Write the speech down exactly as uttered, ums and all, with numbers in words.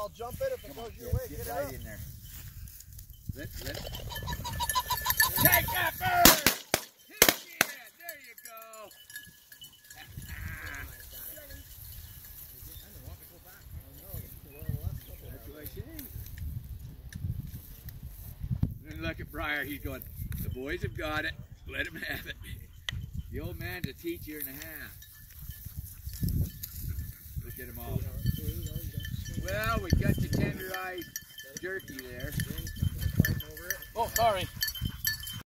I'll jump in if it Come goes on, your get, way. get, Get right out. in there. Let, let. Take that bird! Yeah, there you go. That's what I say. And look at Briar, he's going, the boys have got it, let him have it. The old man's a teacher and a half. Look at them all. Well, we got the tenderized jerky there. Oh, sorry.